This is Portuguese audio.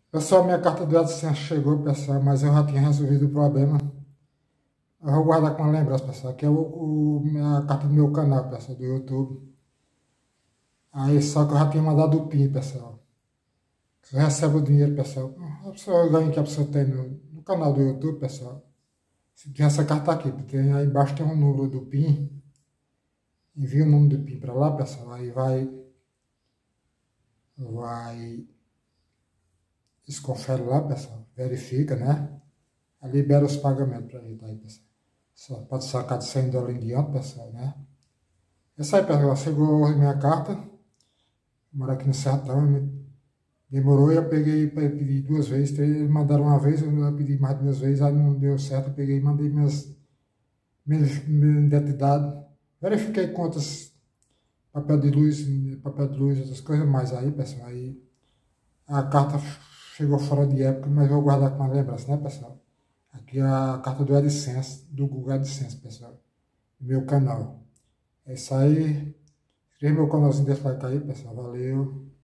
Pessoal, minha carta do AdSense chegou, pessoal, mas eu já tinha resolvido o problema. Eu vou guardar com uma lembrança, pessoal, que é minha carta do meu canal, pessoal, do YouTube. Aí só que eu já tinha mandado o PIN, pessoal. Você recebe o dinheiro, pessoal. A pessoa ganha que a pessoa tem no canal do YouTube, pessoal. Se tem essa carta aqui, tem aí embaixo tem um número do PIN. Envia o número do PIN para lá, pessoal. Aí vai, eles conferem lá, pessoal. Verifica, né? Aí libera os pagamentos pra gente aí, pessoal. Só pode sacar de US$ 100 em diante, pessoal, né? É isso aí, pessoal. Chegou a minha carta. Moro aqui no Sertão. Demorou e eu peguei para pedir duas vezes. Eles mandaram uma vez, eu pedi mais duas vezes, aí não deu certo. Eu peguei e mandei minha identidade. Verifiquei contas, papel de luz, essas coisas mais aí, pessoal. Aí a carta chegou fora de época, mas eu vou guardar com uma lembrança, né, pessoal? Aqui é a carta do AdSense, do Google AdSense, pessoal. Meu canal. É isso aí. Inscreva meu canalzinho, deixa o like aí, pessoal. Valeu.